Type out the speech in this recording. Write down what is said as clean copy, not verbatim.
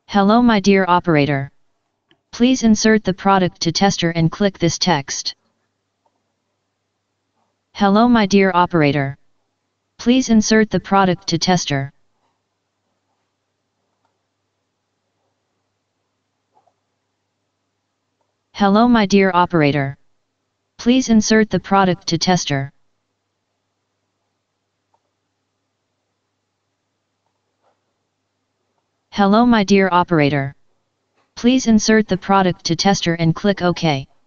Hello my dear operator. Please insert the product to tester and click this text. Hello my dear operator. Please insert the product to tester. Hello my dear operator. Please insert the product to tester. Hello my dear operator. Please insert the product to tester and click OK.